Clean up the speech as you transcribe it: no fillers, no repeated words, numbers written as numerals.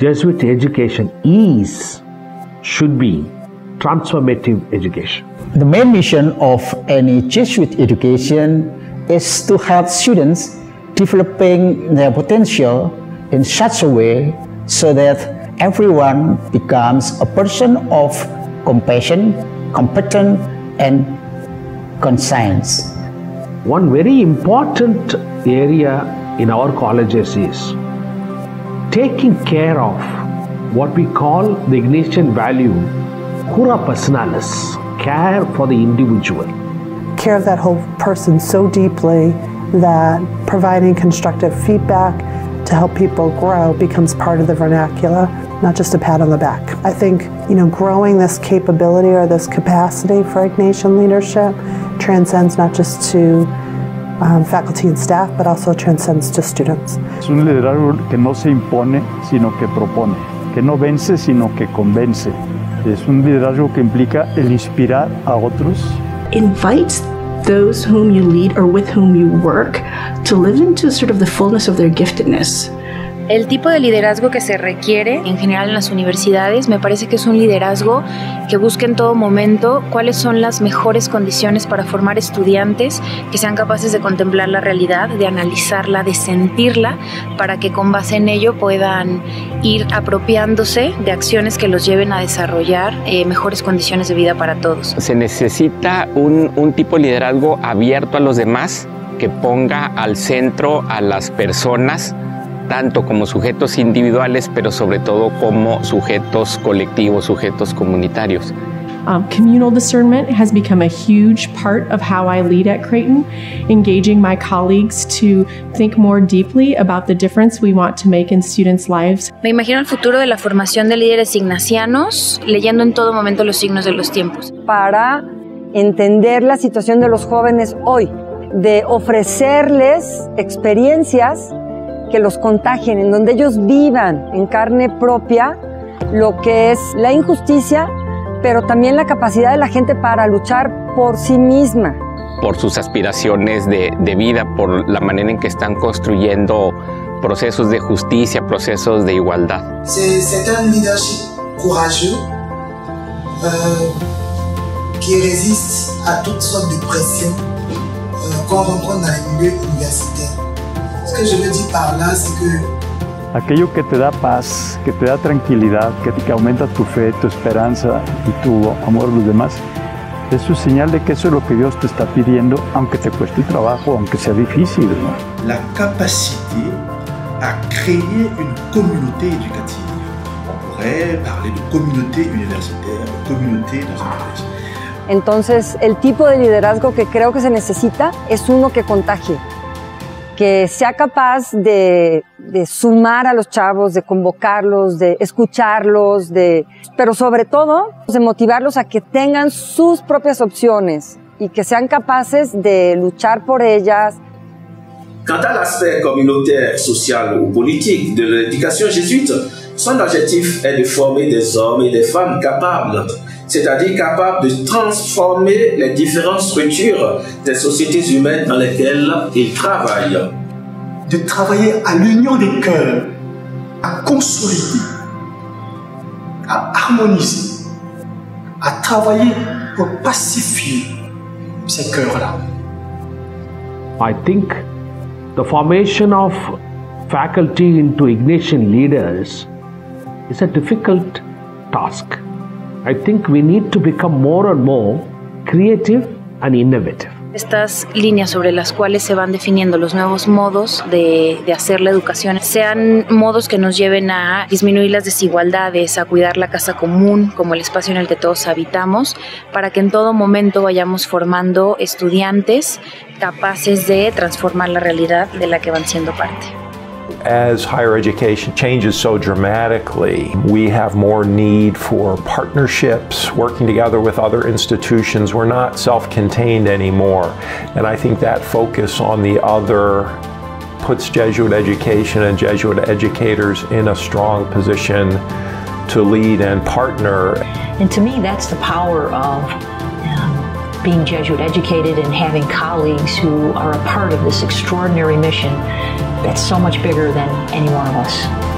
Jesuit education should be transformative education. The main mission of any Jesuit education is to help students developing their potential in such a way so that everyone becomes a person of compassion, competence, and conscience. One very important area in our colleges is taking care of what we call the Ignatian value, cura personalis, care for the individual. Care of that whole person so deeply that providing constructive feedback to help people grow becomes part of the vernacular, not just a pat on the back. I think, growing this capability or this capacity for Ignatian leadership transcends not just to faculty and staff, but also transcends to students. Es un liderazgo que no se impone, sino que propone, que no vence, sino que convence. Es un liderazgo que implica el inspirar a otros. Invites those whom you lead or with whom you work to live into sort of the fullness of their giftedness. El tipo de liderazgo que se requiere en general en las universidades me parece que es un liderazgo que busca en todo momento cuáles son las mejores condiciones para formar estudiantes que sean capaces de contemplar la realidad, de analizarla, de sentirla, para que con base en ello puedan ir apropiándose de acciones que los lleven a desarrollar mejores condiciones de vida para todos. Se necesita un tipo de liderazgo abierto a los demás, que ponga al centro a las personas, tanto como sujetos individuales, pero sobre todo como sujetos colectivos, sujetos comunitarios. Communal discernment has become a huge part of how I lead at Creighton, engaging my colleagues to think more deeply about the difference we want to make in students' lives. Me imagino el futuro de la formación de líderes ignacianos, leyendo en todo momento los signos de los tiempos. Para entender la situación de los jóvenes hoy, de ofrecerles experiencias que los contagien, en donde ellos vivan en carne propia lo que es la injusticia, pero también la capacidad de la gente para luchar por sí misma. Por sus aspiraciones de vida, por la manera en que están construyendo procesos de justicia, procesos de igualdad. C'est un leadership courageux qui résiste à toutes sortes de pressions qu'on rencontre dans les milieux universitaires. Ce que je veux dire par là, c'est que aquello que te da paz, que te da tranquilidad, que aumenta tu fe, tu esperanza y tu amor a los demás, es su señal de que eso es lo que Dios te está pidiendo, aunque te cueste trabajo, aunque sea difícil, ¿no? La capacité à créer une communauté éducative. On pourrait parler de communauté universitaire, de communauté dans un collège. Entonces, el tipo de liderazgo que creo que se necesita es uno que contagie, que sea capaz de sumar a los chavos, de convocarlos, de escucharlos, pero sobre todo de motivarlos a que tengan sus propias opciones y que sean capaces de luchar por ellas. Quant à l'aspect communautaire, social ou politique de l'éducation jésuite, son objectif est de former des hommes et des femmes capables, c'est-à-dire capables de transformer les différentes structures des sociétés humaines dans lesquelles ils travaillent. De travailler à l'union des cœurs, à consolider, à harmoniser, à travailler pour pacifier ces cœurs-là. I think the formation of faculty into Ignatian leaders is a difficult task. I think we need to become more and more creative and innovative. Estas líneas sobre las cuales se van definiendo los nuevos modos de hacer la educación sean modos que nos lleven a disminuir las desigualdades, a cuidar la casa común como el espacio en el que todos habitamos, para que en todo momento vayamos formando estudiantes capaces de transformar la realidad de la que van siendo parte. As higher education changes so dramatically, we have more need for partnerships, working together with other institutions. We're not self-contained anymore. And I think that focus on the other puts Jesuit education and Jesuit educators in a strong position to lead and partner. And to me, that's the power of being Jesuit educated and having colleagues who are a part of this extraordinary mission that's so much bigger than any one of us.